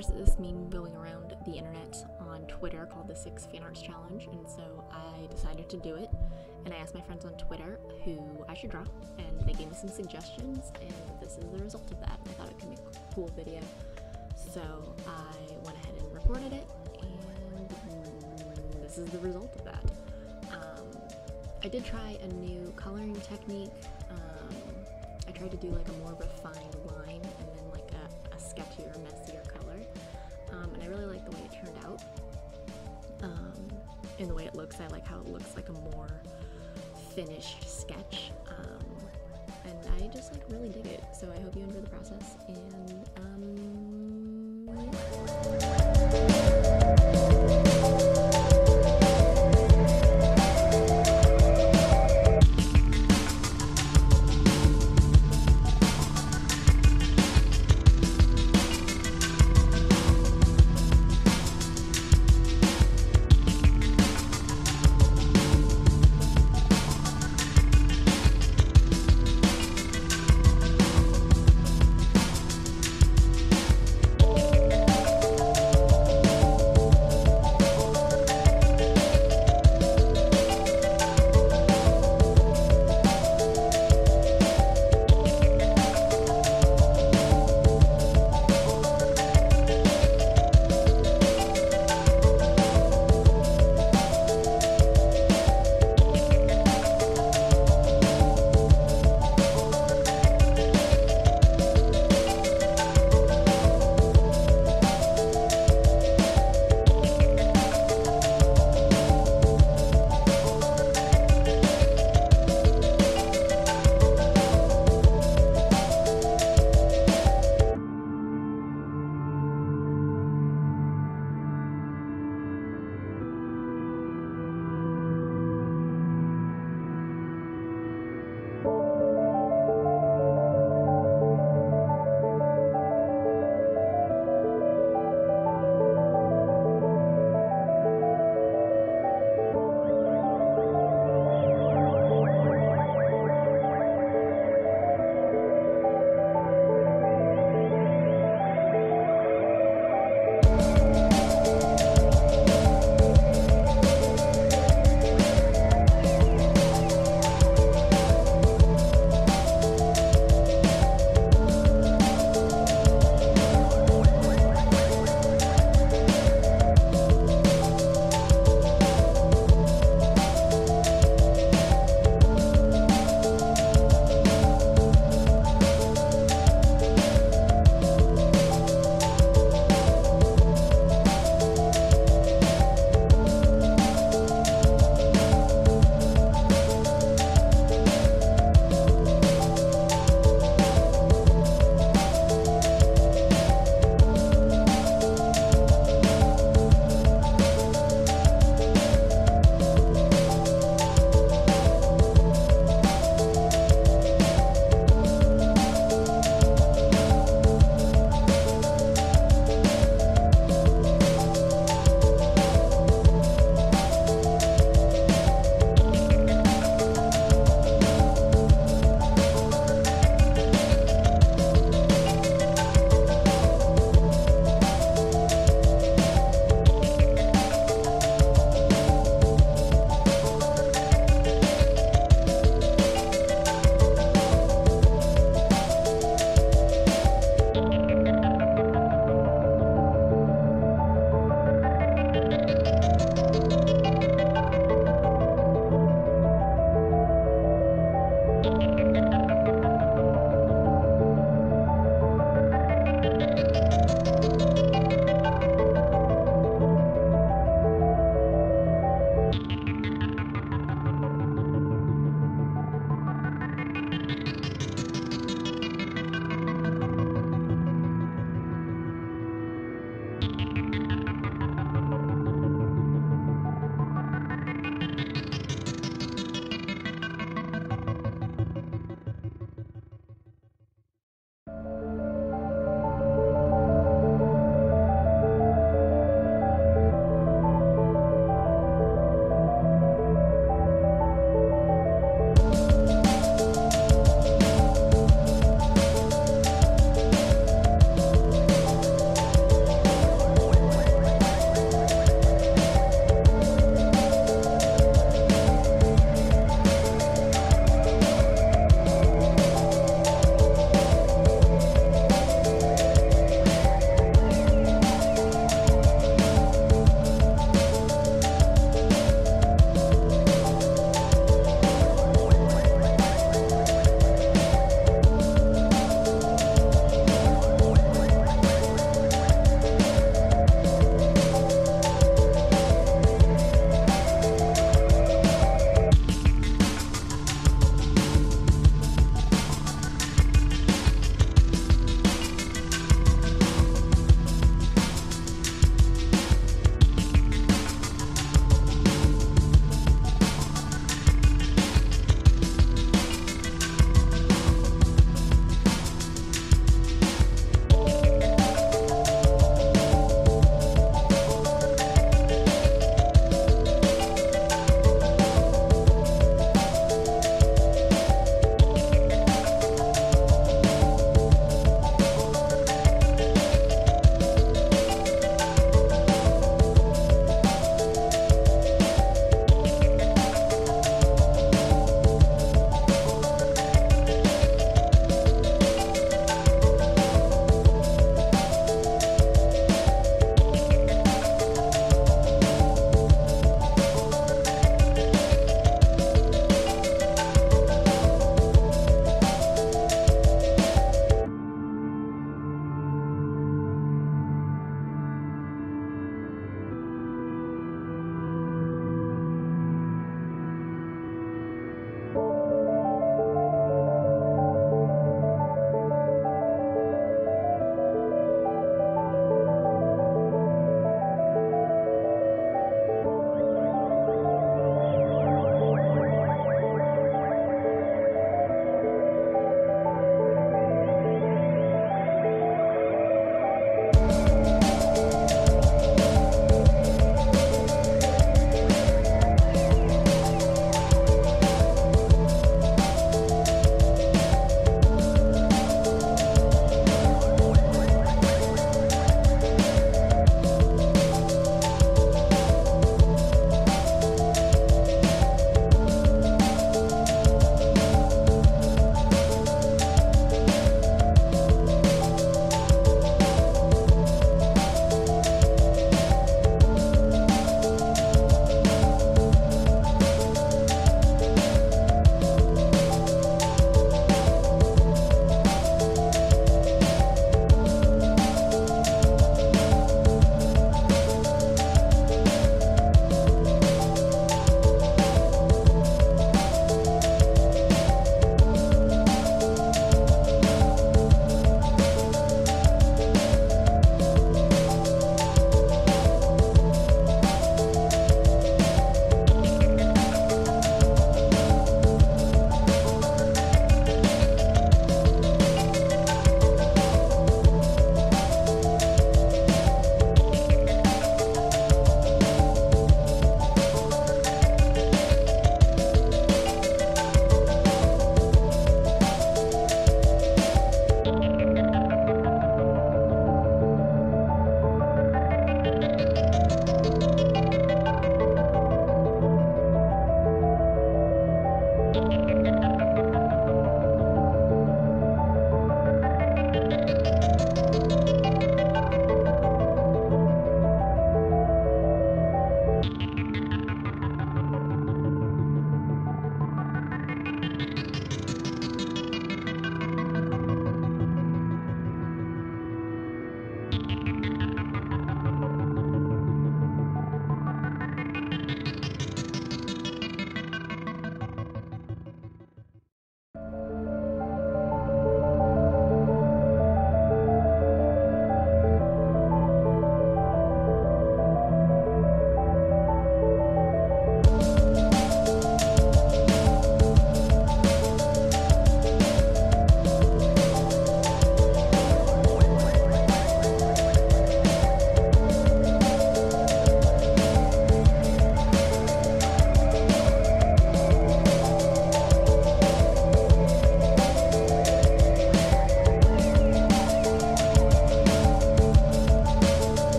there's this meme going around the internet on Twitter called the 6 Fan Arts Challenge, and so I decided to do it. And I asked my friends on Twitter who I should draw, and they gave me some suggestions, and this is the result of that. I thought it could make a cool video, so I went ahead and recorded it, and this is the result of that. I did try a new coloring technique. I tried to do like a more refined line and then like a sketchier, messier color, and I really like the way it turned out. And the way it looks, I like how it looks like a more finished sketch, and I just like really dig it. So I hope you enjoy the process, and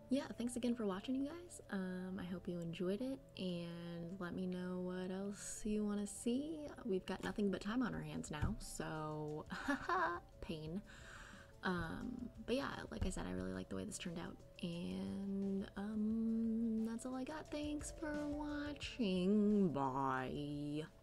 yeah, thanks again for watching, you guys. I hope you enjoyed it, and let me know what else you want to see. We've got nothing but time on our hands now, so pain. But yeah, like I said, I really like the way this turned out, and that's all I got. Thanks for watching. Bye.